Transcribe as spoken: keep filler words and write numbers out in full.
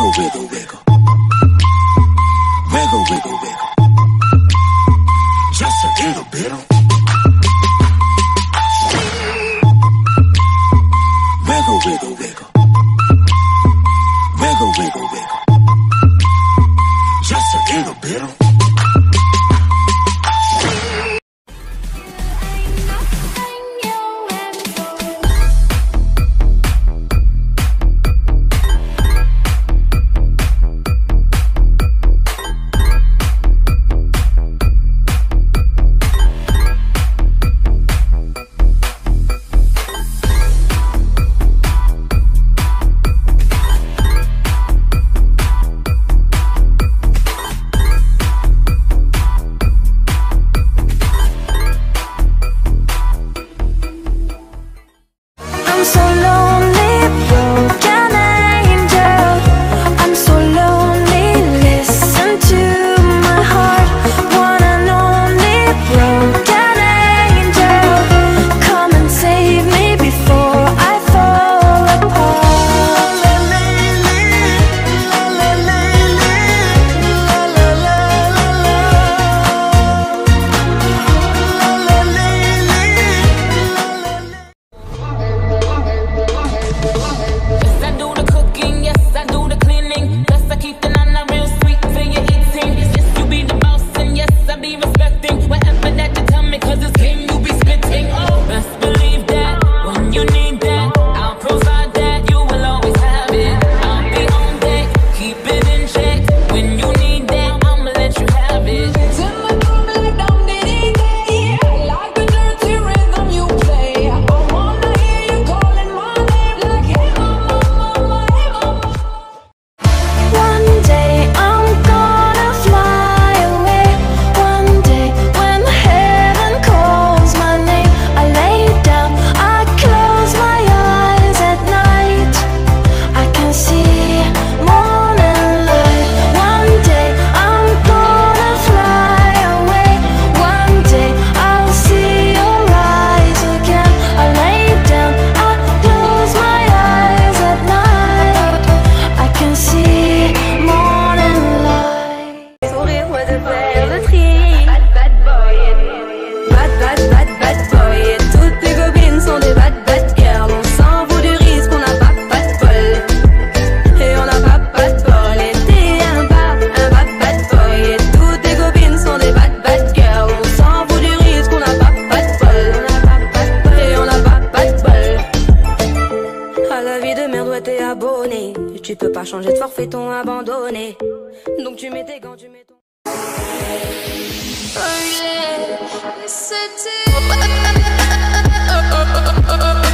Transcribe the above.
Wiggle, wiggle, wiggle. Wiggle, wiggle, wiggle. Just a little bit. Wiggle, wiggle, wiggle. Wiggle, wiggle, wiggle. Just a little bit. Tu peux pas changer de forfait, ton abandonné. Donc tu mets tes gants, tu mets ton... Oh yeah, c'était...